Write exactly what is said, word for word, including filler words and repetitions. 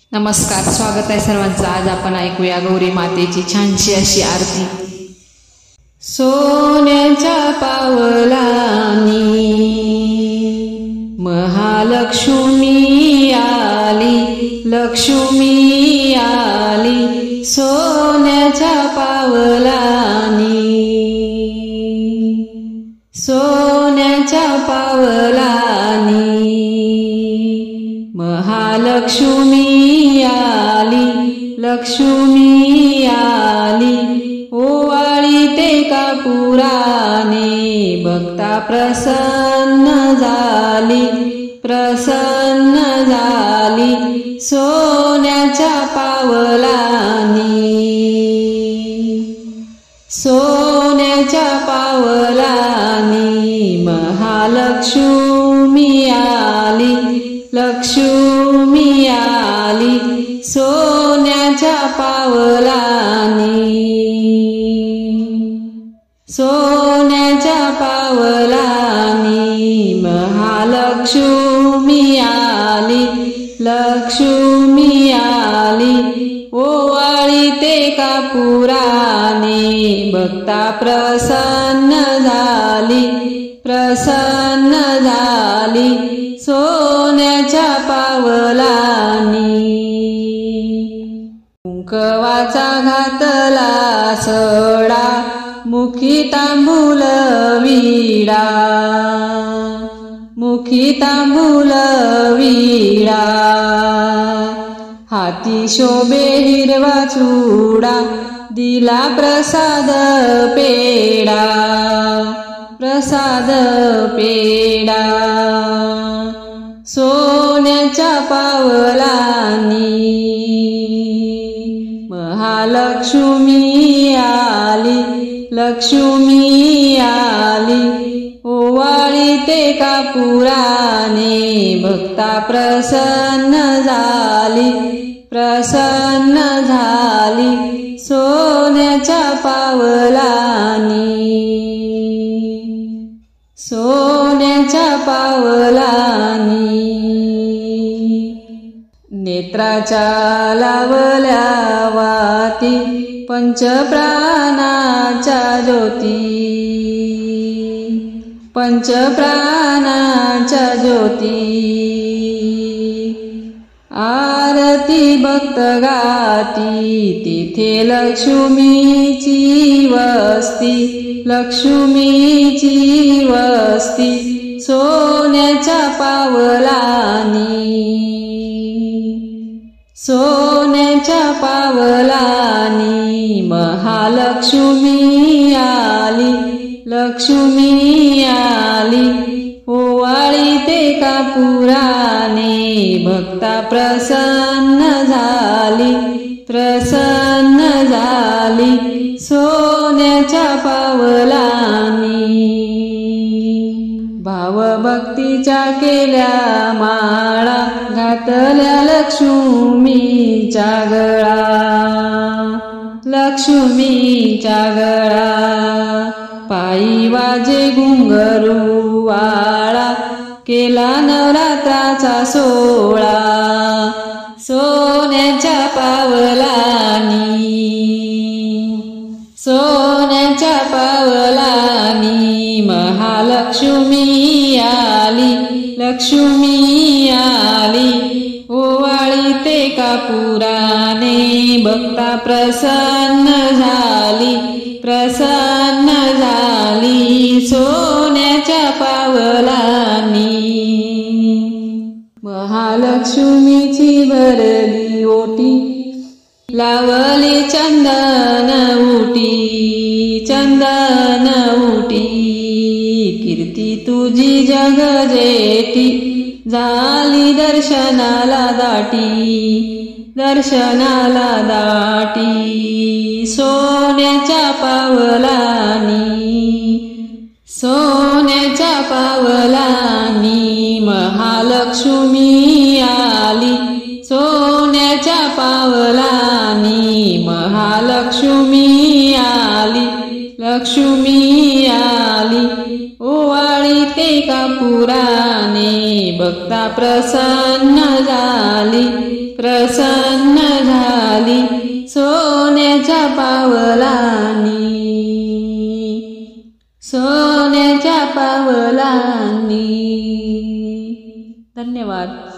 नमस्कार, स्वागत आहे सर्वांचं। आज आपण ऐकूया गौरी मातेची छानशी अशी आरती। सोन्याच्या पावलांनी महालक्ष्मी आली, लक्ष्मी आली। सोन्याच्या पावलांनी, सोन्याच्या पावलांनी महालक्ष्मी आली, लक्ष्मी आली। ओवाळी ते कापुराने भक्ता प्रसन्न झाली, प्रसन्न झाली। सोन्याच्या पावलांनी, सोन्याच्या पावलांनी महालक्ष्मी आली, लक्ष्मी आली। सोन्याच्या पावलांनी, सोन्याच्या पावलांनी महालक्ष्मी आली, लक्ष्मी आली। ओवाळी ते कापुराने भक्ता प्रसन्न झाली, प्रसन्न झाली। सोन्याच्या पावलांनी कुंकवाचा घातला सडा, मुखी तांबूल विडा, मुखी तांबूल विडा। हाती शोभे हिरवा चूडा, दिला प्रसाद पेडा, प्रसाद पेडा। सोन्याच्या पावलांनी महालक्ष्मी आली, लक्ष्मी आली। ओवाळी ते कापुराने भक्ता प्रसन्न झाली, प्रसन्न झाली। सोन्याच्या पावलांनी, सोन्याच्या पावलांनी नेत्राच्या लावल्या वाती, पंचप्राणाच्या ज्योती, पंचप्राणाच्या ज्योती। आरती भक्त गाती, तिथे लक्ष्मीची वस्ती, लक्ष्मीची वस्ती। सोन्याच्या पावलांनी, सोन्याच्या पावलांनी महालक्ष्मी आली, लक्ष्मी आली। ओवाळी ते कापुराने भक्ता प्रसन्न झाली, प्रसन्न झाली। सोन्याच्या पावलांनी भावभक्तीच्या केल्या माळा, घातल्या लक्ष्मीच्या गळा, लक्ष्मीच्या गळा। पायी वाजे घुंगरू वाळा, केला नवरात्राचा सोळा। सोन्याच्या पावलांनी, सोन्याच्या पावलांनी महालक्ष्मी आली, लक्ष्मी आली। ओवाळी ते कापुराने भक्ता प्रसन्न झाली, प्रसन्न झाली। सोन्याच्या पावलांनी महालक्ष्मीची भरली ओटी, लावली चंदन उटी, चंदन उटी। कीर्ती तुझी जग जेठी, झाली दर्शनाला दाटी, दर्शनाला दाटी। सोन्याच्या पावलांनी, सोन्याच्या पावलांनी महालक्ष्मी आली, सोन्याच्या पावलांनी महालक्ष्मी आली, लक्ष्मी आली। ओवाळी ते कापुराने भक्ता प्रसन्न झाली, प्रसन्न झाली सोन्याच्या पावलांनी, सोन्याच्या पावलांनी. धन्यवाद.